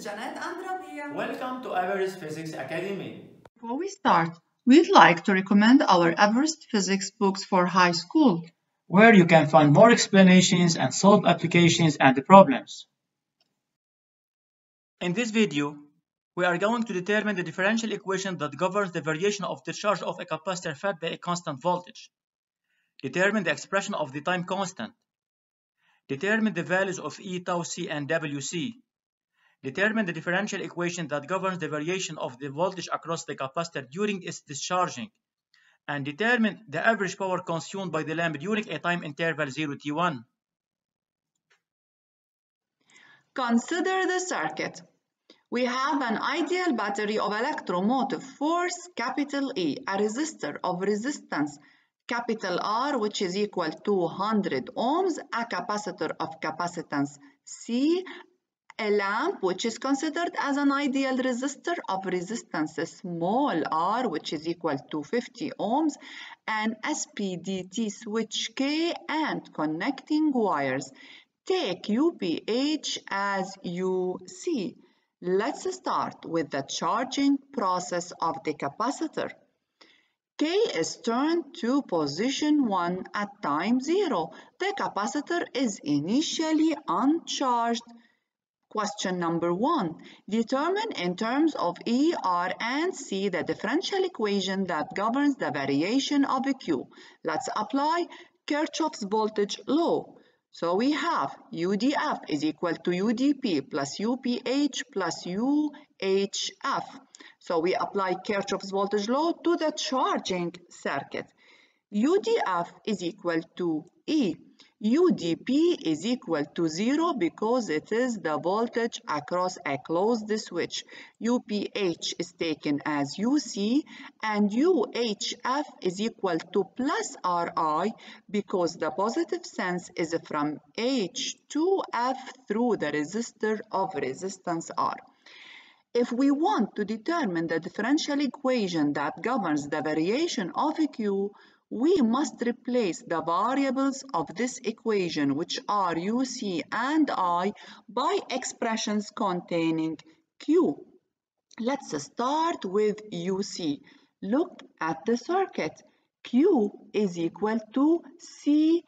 Janet and Rabia. Welcome to Everest Physics Academy. Before we start, we'd like to recommend our Everest Physics books for high school, where you can find more explanations and solve applications and problems. In this video, we are going to determine the differential equation that governs the variation of discharge of a capacitor fed by a constant voltage. Determine the expression of the time constant. Determine the values of E, tau, C, and WC. Determine the differential equation that governs the variation of the voltage across the capacitor during its discharging. And determine the average power consumed by the lamp during a time interval 0t1. Consider the circuit. We have an ideal battery of electromotive force, capital E, a resistor of resistance, capital R, which is equal to 100 ohms, a capacitor of capacitance C, a lamp which is considered as an ideal resistor of resistance small r, which is equal to 50 ohms, an SPDT switch K, and connecting wires. Take UPH as UC. Let's start with the charging process of the capacitor. K is turned to position 1 at time 0. The capacitor is initially uncharged. Question number 1. Determine in terms of E, R, and C the differential equation that governs the variation of Q. Let's apply Kirchhoff's voltage law. So we have UDF is equal to UDP plus UPH plus UHF. So we apply Kirchhoff's voltage law to the charging circuit. UDF is equal to E. UDP is equal to 0 because it is the voltage across a closed switch. UPH is taken as UC, and UHF is equal to plus RI because the positive sense is from H to F through the resistor of resistance R. If we want to determine the differential equation that governs the variation of Q, we must replace the variables of this equation, which are UC and I, by expressions containing Q. Let's start with UC. Look at the circuit. Q is equal to C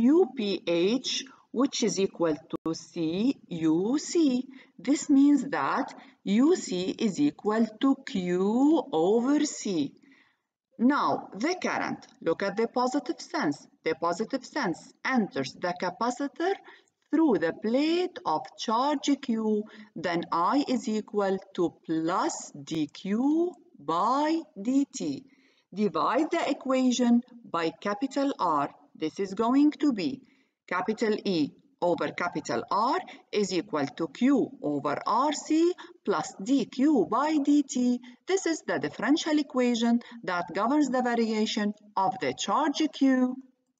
UPH, which is equal to C UC. This means that UC is equal to Q over C. Now, the current, look at the positive sense. The positive sense enters the capacitor through the plate of charge Q, then I is equal to plus dQ by dt. Divide the equation by capital R. This is going to be capital E over capital R is equal to Q over RC plus dQ by dt. This is the differential equation that governs the variation of the charge Q.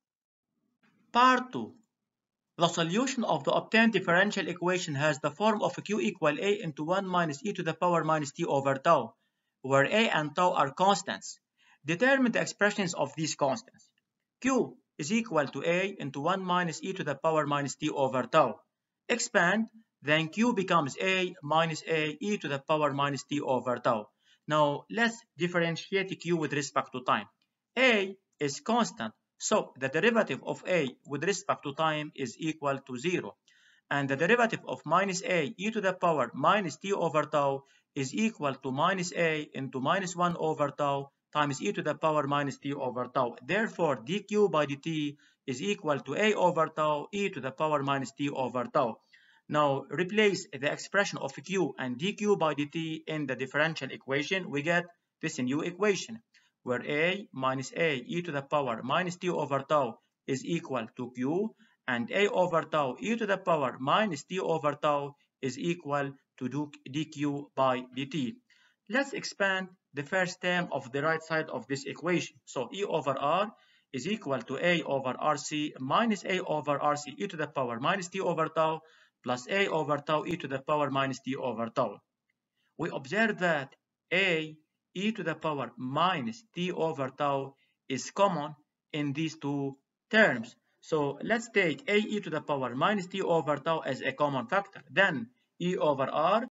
Part 2. The solution of the obtained differential equation has the form of Q equal A into 1 minus e to the power minus t over tau, where A and tau are constants. Determine the expressions of these constants. Q is equal to A into 1 minus e to the power minus t over tau. Expand, then Q becomes A minus A e to the power minus t over tau. Now let's differentiate Q with respect to time. A is constant, so the derivative of A with respect to time is equal to 0. And the derivative of minus A e to the power minus t over tau is equal to minus A into minus 1 over tau times e to the power minus t over tau. Therefore, dq by dt is equal to a over tau e to the power minus t over tau. Now, replace the expression of q and dq by dt in the differential equation. We get this new equation, where a minus a e to the power minus t over tau is equal to q, and a over tau e to the power minus t over tau is equal to dq by dt. Let's expand the first term of the right side of this equation. So E over R is equal to A over RC minus A over RC e to the power minus t over tau plus A over tau e to the power minus t over tau. We observe that A e to the power minus t over tau is common in these two terms. So let's take A e to the power minus t over tau as a common factor. Then E over R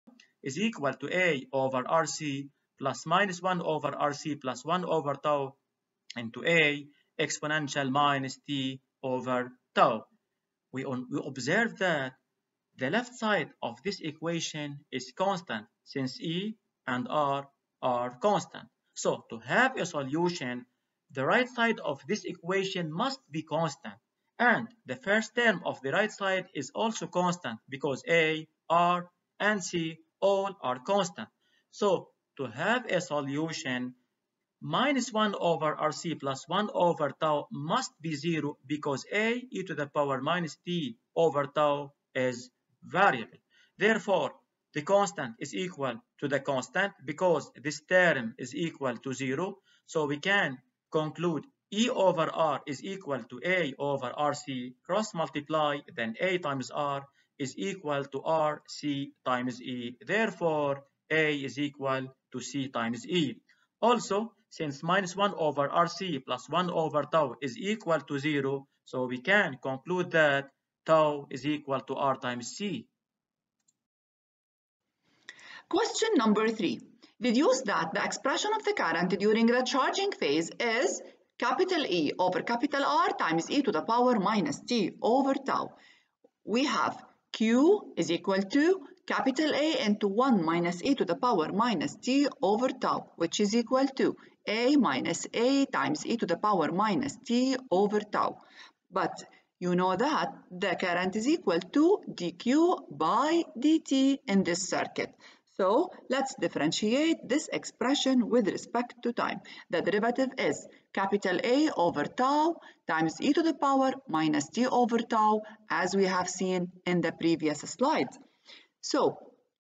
is equal to A over RC plus minus 1 over RC plus 1 over tau into A exponential minus T over tau. We observe that the left side of this equation is constant since E and R are constant. So to have a solution, the right side of this equation must be constant. And the first term of the right side is also constant because A, R, and C all are constant. So to have a solution, minus 1 over RC plus 1 over tau must be 0 because A e to the power minus T over tau is variable. Therefore, the constant is equal to the constant because this term is equal to 0. So we can conclude E over R is equal to A over RC cross multiply, then A times R is equal to RC times E. Therefore, A is equal to C times E. Also, since minus 1 over RC plus 1 over tau is equal to 0, so we can conclude that tau is equal to R times C. Question number 3. Deduce that the expression of the current during the charging phase is capital E over capital R times e to the power minus T over tau. We have Q is equal to capital A into 1 minus e to the power minus T over tau, which is equal to A minus A times e to the power minus T over tau. But you know that the current is equal to dq by dt in this circuit. So let's differentiate this expression with respect to time. The derivative is capital A over tau times e to the power minus t over tau, as we have seen in the previous slide. So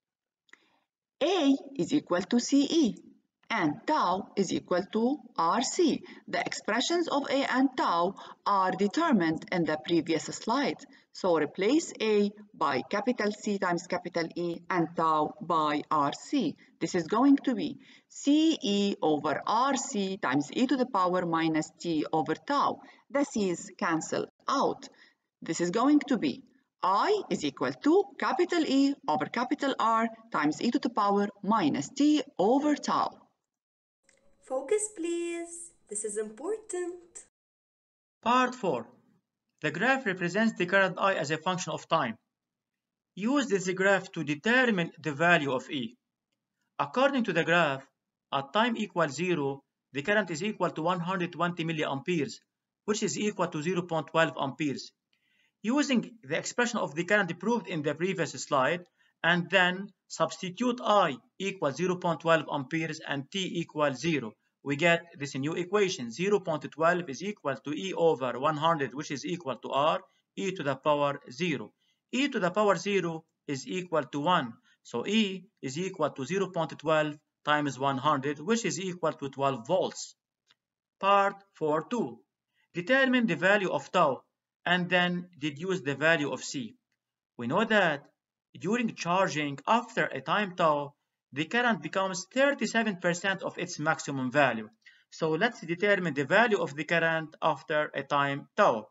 A is equal to CE and tau is equal to RC. The expressions of A and tau are determined in the previous slide. So replace A by capital C times capital E and tau by RC. This is going to be CE over RC times e to the power minus T over tau. The C's cancel out. This is going to be I is equal to capital E over capital R times e to the power minus T over tau. Focus, please. This is important. Part 4. The graph represents the current I as a function of time. Use this graph to determine the value of E. According to the graph, at time equals 0, the current is equal to 120 milliamperes, which is equal to 0.12 amperes. Using the expression of the current proved in the previous slide, and then substitute I equals 0.12 amperes and T equals 0. We get this new equation. 0.12 is equal to E over 100, which is equal to R, e to the power 0. E to the power 0 is equal to 1. So E is equal to 0.12 times 100, which is equal to 12 volts. Part 4.2. Determine the value of tau and then deduce the value of C. We know that during charging after a time tau, the current becomes 37% of its maximum value. So let's determine the value of the current after a time tau.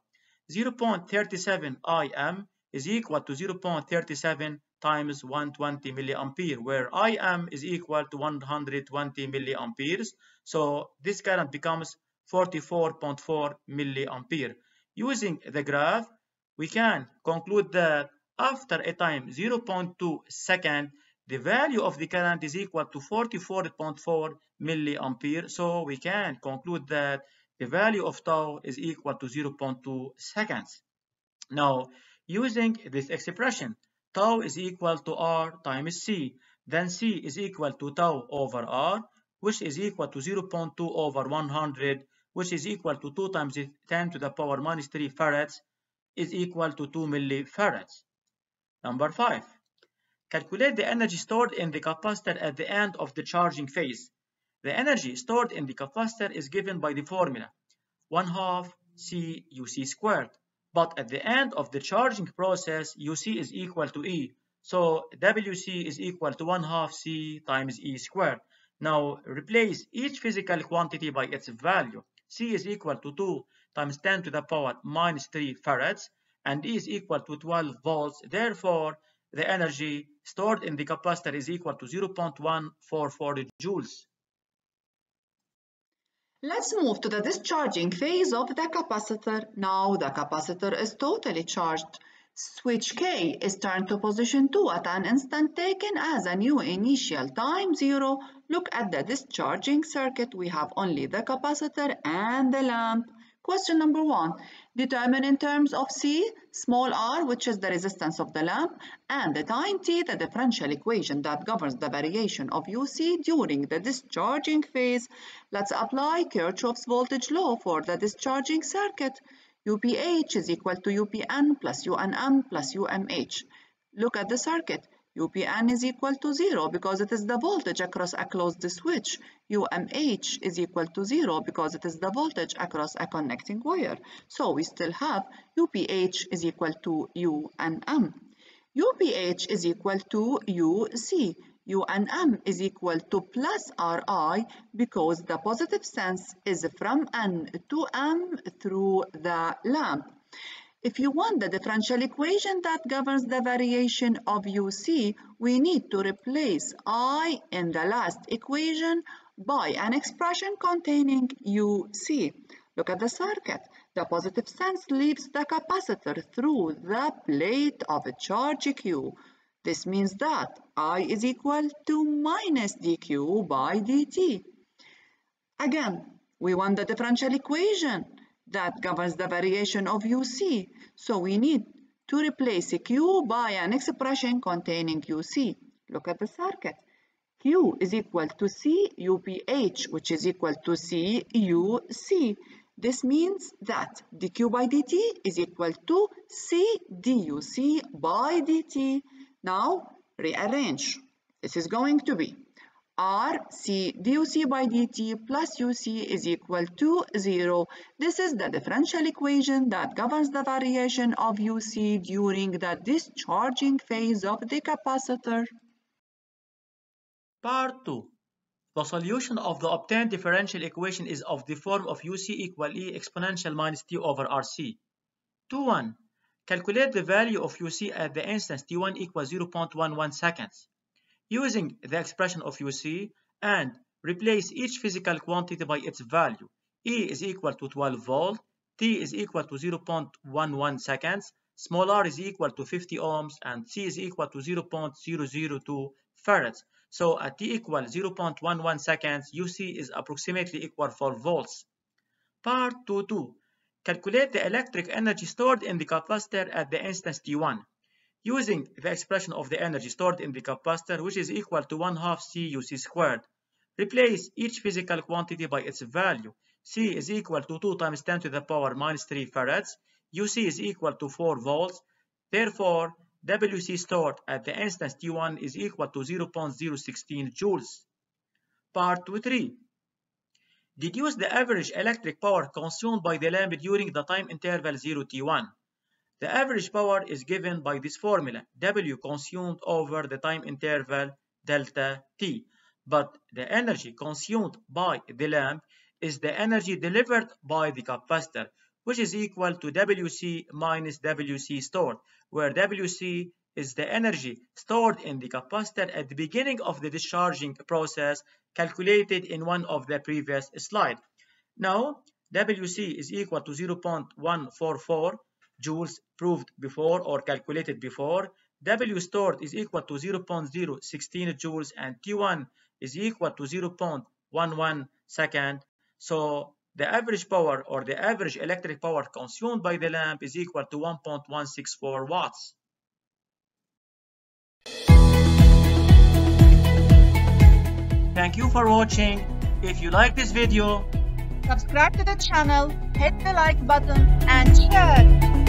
0.37 Im is equal to 0.37 times 120 milliampere, where Im is equal to 120 milliamperes. So this current becomes 44.4 milliampere. Using the graph, we can conclude that after a time 0.2 second, the value of the current is equal to 44.4 milliampere. So we can conclude that the value of tau is equal to 0.2 seconds. Now, using this expression, tau is equal to R times C. Then C is equal to tau over R, which is equal to 0.2 over 100, which is equal to 2 times 10 to the power minus 3 farads, is equal to 2 millifarads. Number 5. Calculate the energy stored in the capacitor at the end of the charging phase. The energy stored in the capacitor is given by the formula 1/2 C UC squared. But at the end of the charging process, UC is equal to E. So WC is equal to 1/2 C times E squared. Now replace each physical quantity by its value. C is equal to 2 times 10 to the power minus 3 farads, and E is equal to 12 volts. Therefore, the energy stored in the capacitor is equal to 0.144 joules. Let's move to the discharging phase of the capacitor. Now the capacitor is totally charged. Switch K is turned to position 2 at an instant taken as a new initial time 0. Look at the discharging circuit. We have only the capacitor and the lamp. Question number 1. Determine in terms of C, small r, which is the resistance of the lamp, and the time t, the differential equation that governs the variation of UC during the discharging phase. Let's apply Kirchhoff's voltage law for the discharging circuit. UPH is equal to UPN plus UNM plus UMH. Look at the circuit. UPN is equal to 0 because it is the voltage across a closed switch. UMH is equal to 0 because it is the voltage across a connecting wire. So we still have UPH is equal to UNM. UPH is equal to UC. UNM is equal to plus Ri because the positive sense is from N to M through the lamp. If you want the differential equation that governs the variation of UC, we need to replace I in the last equation by an expression containing UC. Look at the circuit. The positive sense leaves the capacitor through the plate of charge Q. This means that I is equal to minus dQ by dt. Again, we want the differential equation that governs the variation of UC. So we need to replace Q by an expression containing UC. Look at the circuit. Q is equal to C UPH, which is equal to C UC. This means that dQ by dt is equal to C duC by dt. Now rearrange. This is going to be R C duC by dt plus UC is equal to 0. This is the differential equation that governs the variation of UC during the discharging phase of the capacitor. Part 2. The solution of the obtained differential equation is of the form of UC equal E exponential minus T over RC. 2.1. Calculate the value of UC at the instance T1 equals 0.11 seconds. Using the expression of UC and replace each physical quantity by its value. E is equal to 12 volt, T is equal to 0.11 seconds, small r is equal to 50 ohms, and C is equal to 0.002 farads. So at T equals 0.11 seconds, UC is approximately equal 4 volts. Part 2.2. Calculate the electric energy stored in the capacitor at the instance T1. Using the expression of the energy stored in the capacitor, which is equal to 1/2 CUC squared. Replace each physical quantity by its value. C is equal to 2 times 10 to the power minus 3 farads. UC is equal to 4 volts. Therefore, WC stored at the instance T1 is equal to 0.016 joules. Part 2.3. Deduce the average electric power consumed by the lamp during the time interval 0T1. The average power is given by this formula, W consumed over the time interval delta T. But the energy consumed by the lamp is the energy delivered by the capacitor, which is equal to WC minus WC stored, where WC is the energy stored in the capacitor at the beginning of the discharging process, calculated in one of the previous slides. Now, WC is equal to 0.144 joules proved before or calculated before. W stored is equal to 0.016 joules and T1 is equal to 0.11 second. So the average power or the average electric power consumed by the lamp is equal to 1.164 watts. Thank you for watching. If you like this video, subscribe to the channel, hit the like button and share.